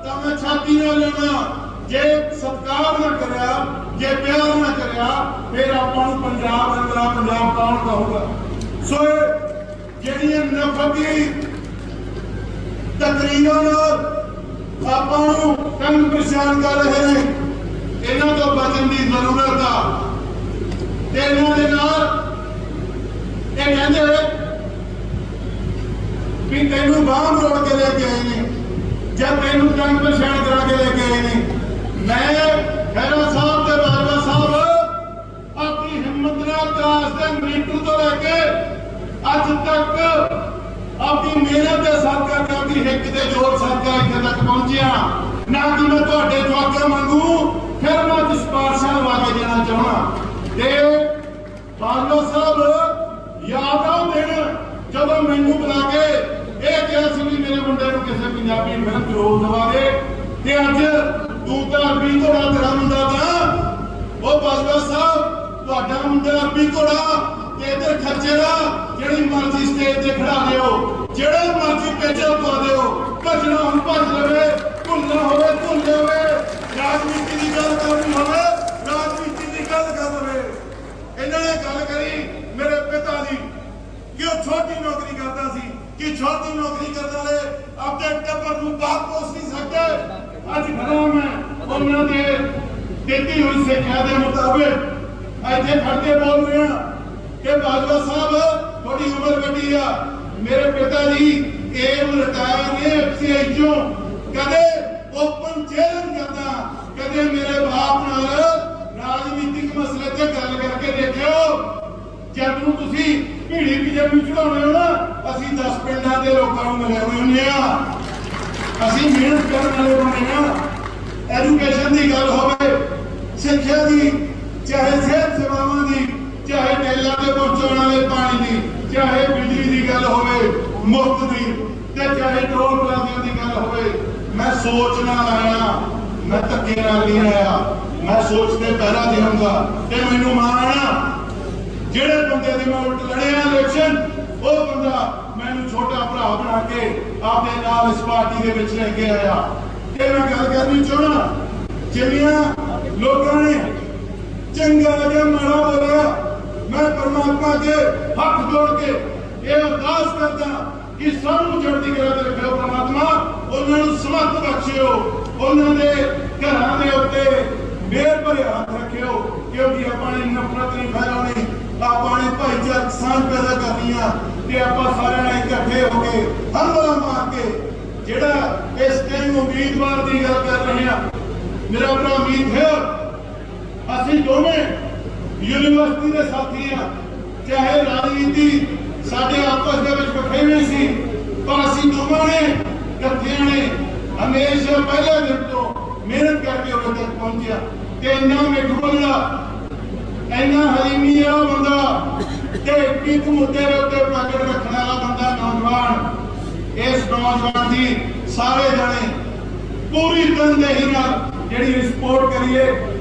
तो मैं छाती ना लेना, जे सत्कार ना करया, जे प्यार ना करया, फिर आपां नूं पंजाब रंगला पंजाब कौन कहूगा। सो जिहड़ियां नफरती तकरीरां आपां नूं तंग परेशान कर रहे हैं, इन्हां तो बचन की जरूरत आ। ते इन्हां दे नाल ये कहंदे भी तैनूं बांह मरोड़ के लेके आए ने, जब तैनूं तंग परेशान करा के लेके आए ने। मैं खैरा साहब ते बाजवा साहब अपनी हिम्मत नाल त्रास दे मीटू तो लेके अज तक अपनी मेहनत के सदका अपनी हिक ते जोर सदका इत्थे तक पहुंचिया। ना कि मैं तुहाडे जवाकां वांगू फिर मैं सिफारिशां लवा के देना चाहना। ते बाजवा साहब याद आओ दिन जदों मैनूं बुला के ये कहा सी भी मेरे मुंडे नूं किसी पंजाबी फिल्म च रोल दवा दे, ते अज तू तो अरबी घोड़ा तेरा मुंडा था वो बाजवा साहब तुहाडा मुंडा अरबी घोड़ा ते इधर खच्चरा जिहड़ी मर्जी स्टेज ते खड़ा दिओ, जिहड़ा मर्जी पेचा पा दिओ, भजना हुण भज लवे, भुलना होवे भुल जावे, राजनीति की गल करनी होवे राजनीति की गल कर लवे। इन्हां ने गल करी मेरे पिता दी कि वो छोटी नौकरी करता सी कि छोटी नौकरी करने वाले अपने टब्बर नूं बाप पोस नहीं सकते। अज खड़ा मैं उन्होंने देती हुई सिक्ख्या के मुताबिक इतने खड़के बोल रहे हैं कि बाजवा साहब थोड़ी उम्र वड्डी आ। मेरे पिता जी एम रिटायर ने एफसीआई चो, कदे ओपन चैलेंज करता, कदे मेरे बाप नाल राजनीतिक मसले ते गल करके देखियो। जब नूं तुसीं भीड़ी बीजेपी चढ़ाउणे हो ना, असीं 10 पिंडां दे लोकां नूं मिले हुए आ, असीं मेहनत करने वाले बने हैं। एजुकेशन की गल होवे, सिक्ख्या की, चाहे सेहत सेवावां की, चाहे टेलां ते पहुंचाने वाले पानी की, चाहे बिजली की गल होवे मुफ्त की, ते चाहे टोल प्लाजियां की गल होवे। मैं सोच नाल आया, मैं धक्के नाल नहीं आया, मैं सोच ते पहरा देऊंगा। ते मैनूं माण जिहड़े बंदे दे मैं उल्ट लड़िया इलेक्शन, वो बंदा मैनूं छोटा भरा बना के आपदे नाल इस पार्टी दे विच लेके आया। ते मैं गल करनी चाहना, जिन्नियां लोकां ने चंगा लगे माड़ा बोलिया, मैं परमात्मा के हथ जोड़ के ये अरदास करदा कि सानूं चढ़दी कला ते रखियो परमात्मा, उन्हां नूं समर्थ बख्शियो, उन्हां दे घरां दे उत्ते मेहर भरे हथ रखियो, क्योंकि आपां ने नफरत नहीं फैलाउणी, आपां ने भाईचारक सांझ पैदा करनी आ। ते आपां सारे ने इकट्ठे हो के हमला मार के जिहड़ा इस टाइम उम्मीदवार की गल कर रहे हैं, मेरा भरा अमीत है असीं दोवें यूनिवर्सिटी के साथी हैं, चाहे राजनीति साडे आपस दे विच वखेवी सी, पर असीं दोवां ने इकट्ठियां ने हमेशा पहले दिन तो मेहनत करके उन्हें तक पहुंचा। ते इन्ना मिठ बोला, इन्ना हलीमी वाला बंदा, ते एक मुद्दे के उत्ते पकड़ रखने वाला बंदा नौजवान। इस नौजवान की सारे जने पूरी तनदेही नाल जिहड़ी सपोर्ट करिए।